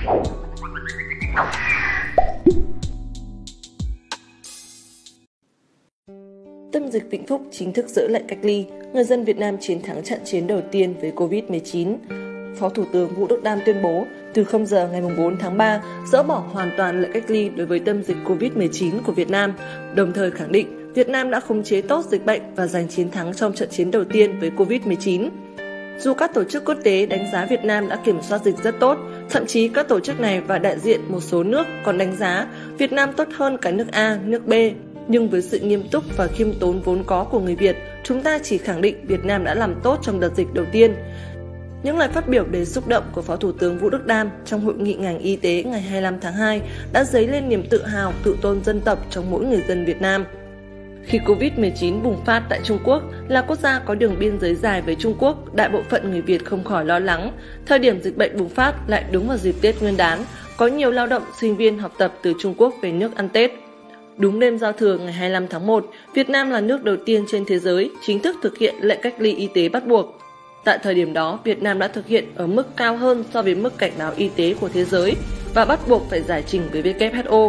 Tâm dịch Vĩnh Phúc chính thức dỡ lệnh cách ly, người dân Việt Nam chiến thắng trận chiến đầu tiên với Covid-19. Phó Thủ tướng Vũ Đức Đam tuyên bố từ 0 giờ ngày 4 tháng 3 dỡ bỏ hoàn toàn lệnh cách ly đối với tâm dịch Covid-19 của Việt Nam, đồng thời khẳng định Việt Nam đã khống chế tốt dịch bệnh và giành chiến thắng trong trận chiến đầu tiên với Covid-19. Dù các tổ chức quốc tế đánh giá Việt Nam đã kiểm soát dịch rất tốt, thậm chí các tổ chức này và đại diện một số nước còn đánh giá Việt Nam tốt hơn cả nước A, nước B. Nhưng với sự nghiêm túc và khiêm tốn vốn có của người Việt, chúng ta chỉ khẳng định Việt Nam đã làm tốt trong đợt dịch đầu tiên. Những lời phát biểu đầy xúc động của Phó Thủ tướng Vũ Đức Đam trong hội nghị ngành y tế ngày 25 tháng 2 đã dấy lên niềm tự hào, tự tôn dân tộc trong mỗi người dân Việt Nam. Khi Covid-19 bùng phát tại Trung Quốc, là quốc gia có đường biên giới dài với Trung Quốc, đại bộ phận người Việt không khỏi lo lắng. Thời điểm dịch bệnh bùng phát lại đúng vào dịp Tết Nguyên đán, có nhiều lao động, sinh viên học tập từ Trung Quốc về nước ăn Tết. Đúng đêm giao thừa ngày 25 tháng 1, Việt Nam là nước đầu tiên trên thế giới chính thức thực hiện lệnh cách ly y tế bắt buộc. Tại thời điểm đó, Việt Nam đã thực hiện ở mức cao hơn so với mức cảnh báo y tế của thế giới và bắt buộc phải giải trình với WHO.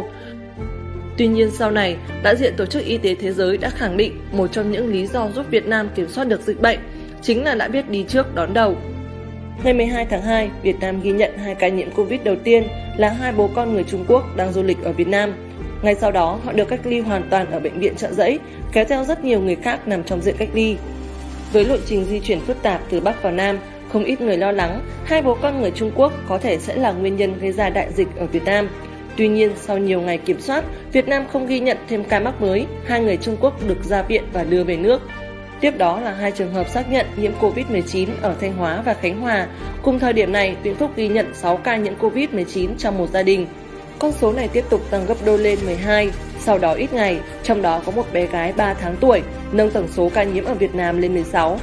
Tuy nhiên sau này, đại diện Tổ chức Y tế Thế giới đã khẳng định một trong những lý do giúp Việt Nam kiểm soát được dịch bệnh chính là đã biết đi trước đón đầu. Ngày 12 tháng 2, Việt Nam ghi nhận 2 ca nhiễm Covid đầu tiên là 2 bố con người Trung Quốc đang du lịch ở Việt Nam. Ngay sau đó, họ được cách ly hoàn toàn ở bệnh viện Chợ Giấy, kéo theo rất nhiều người khác nằm trong diện cách ly. Với lộ trình di chuyển phức tạp từ Bắc vào Nam, không ít người lo lắng 2 bố con người Trung Quốc có thể sẽ là nguyên nhân gây ra đại dịch ở Việt Nam. Tuy nhiên, sau nhiều ngày kiểm soát, Việt Nam không ghi nhận thêm ca mắc mới, 2 người Trung Quốc được ra viện và đưa về nước. Tiếp đó là 2 trường hợp xác nhận nhiễm Covid-19 ở Thanh Hóa và Khánh Hòa. Cùng thời điểm này, Vĩnh Phúc ghi nhận 6 ca nhiễm Covid-19 trong một gia đình. Con số này tiếp tục tăng gấp đôi lên 12, sau đó ít ngày, trong đó có một bé gái 3 tháng tuổi, nâng tổng số ca nhiễm ở Việt Nam lên 16.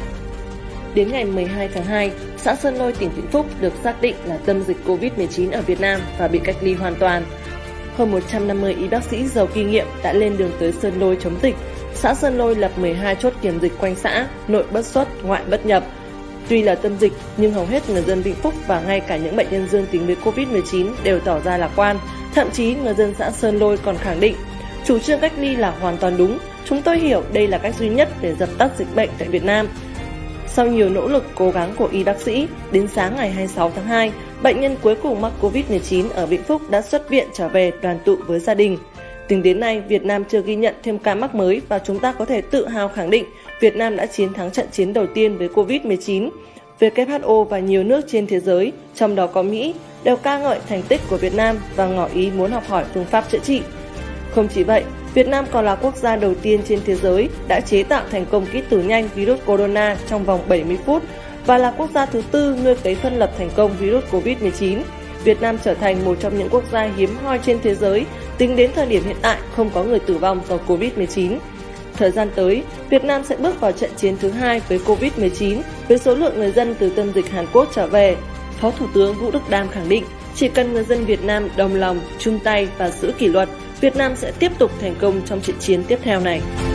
Đến ngày 12 tháng 2, xã Sơn Lôi, tỉnh Vĩnh Phúc được xác định là tâm dịch Covid-19 ở Việt Nam và bị cách ly hoàn toàn. Hơn 150 y bác sĩ giàu kinh nghiệm đã lên đường tới Sơn Lôi chống dịch. Xã Sơn Lôi lập 12 chốt kiểm dịch quanh xã, nội bất xuất, ngoại bất nhập. Tuy là tâm dịch, nhưng hầu hết người dân Vĩnh Phúc và ngay cả những bệnh nhân dương tính với Covid-19 đều tỏ ra lạc quan. Thậm chí, người dân xã Sơn Lôi còn khẳng định, chủ trương cách ly là hoàn toàn đúng. Chúng tôi hiểu đây là cách duy nhất để dập tắt dịch bệnh tại Việt Nam. Sau nhiều nỗ lực cố gắng của y bác sĩ, đến sáng ngày 26 tháng 2, bệnh nhân cuối cùng mắc Covid-19 ở Vĩnh Phúc đã xuất viện trở về đoàn tụ với gia đình. Tính đến nay, Việt Nam chưa ghi nhận thêm ca mắc mới và chúng ta có thể tự hào khẳng định Việt Nam đã chiến thắng trận chiến đầu tiên với Covid-19. WHO và nhiều nước trên thế giới, trong đó có Mỹ, đều ca ngợi thành tích của Việt Nam và ngỏ ý muốn học hỏi phương pháp chữa trị. Không chỉ vậy, Việt Nam còn là quốc gia đầu tiên trên thế giới đã chế tạo thành công kit thử nhanh virus corona trong vòng 70 phút và là quốc gia thứ tư nuôi cấy phân lập thành công virus Covid-19. Việt Nam trở thành một trong những quốc gia hiếm hoi trên thế giới, tính đến thời điểm hiện tại không có người tử vong do Covid-19. Thời gian tới, Việt Nam sẽ bước vào trận chiến thứ 2 với Covid-19 với số lượng người dân từ tâm dịch Hàn Quốc trở về. Phó Thủ tướng Vũ Đức Đam khẳng định, chỉ cần người dân Việt Nam đồng lòng, chung tay và giữ kỷ luật, Việt Nam sẽ tiếp tục thành công trong trận chiến tiếp theo này.